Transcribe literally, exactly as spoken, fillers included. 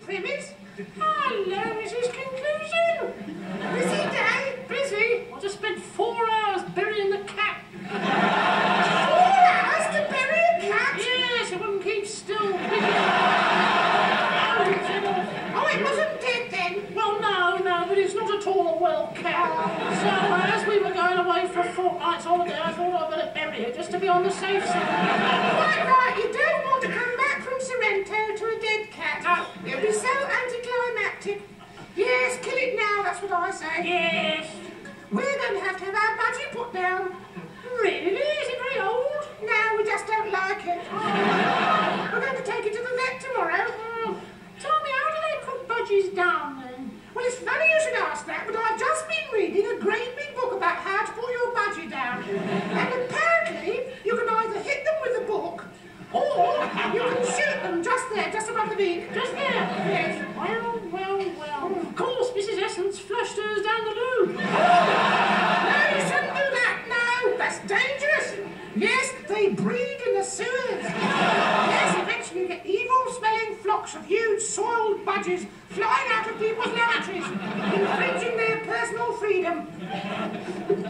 Bemis. Hello, Missus Conclusion. Busy day? Busy? I just spent four hours burying the cat. Four hours to bury a cat? Yes, it wouldn't keep still. Oh, it wasn't dead then? Well, no, no, but it's not at all a well cat. So, uh, as we were going away for a fortnight's holiday, I thought I'd better bury it just to be on the safe side. Quite right, you don't want to come back from Sorrento to a dead cat. No. It'll be so anticlimactic. Yes, kill it now, that's what I say. Yes. We're going to have to have our budgie put down. Really? Is it very old? No, we just don't like it. We're going to take it to the vet tomorrow. Oh, tell me, how do they put budgies down then? Well, it's funny you should ask that, but I've just been reading a great big book about how to put your budgie down. And apparently, you can either hit them with a book, or you can shoot them just there, just above the beak. Just there? Yes. Well, well, well. Of course, Missus Essence flushed hers down the loo. No, you shouldn't do that, no, that's dangerous. Yes, they breed in the sewers. Yes, eventually you get evil-smelling flocks of huge soiled budgies flying out of people's lavatories, infringing their personal freedom.